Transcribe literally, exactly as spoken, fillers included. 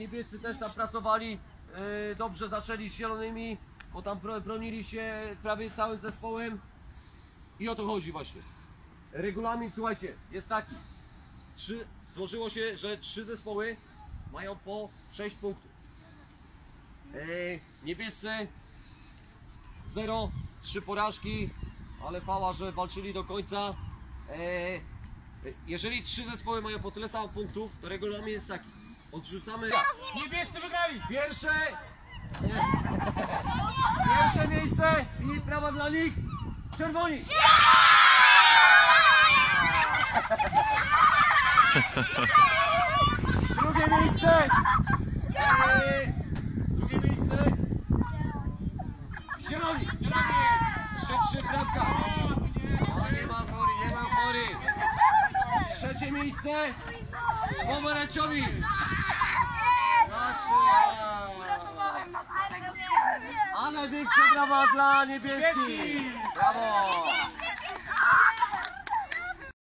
niebiescy też tam pracowali, yy, dobrze zaczęli z zielonymi, bo tam bronili się prawie całym zespołem. I o to chodzi właśnie. Regulamin, słuchajcie, jest taki. Trzy, złożyło się, że trzy zespoły mają po sześć punktów. Yy, niebiescy zero, trzy porażki, ale chwała, że walczyli do końca. Yy, jeżeli trzy zespoły mają po tyle samo punktów, to regulamin jest taki. Odrzucamy. Niebiescy wygrali! Pierwsze. Nie. Pierwsze miejsce i prawa dla nich. Czerwoni. Drugie miejsce. Eee, drugie miejsce. Zieloni. trzy trzy bramka. Ale nie ma fory, nie ma fory. Trzecie miejsce. Pomarańczowi. Uratowałem nas z tego. A największe brawa dla niebieskich. Brawo.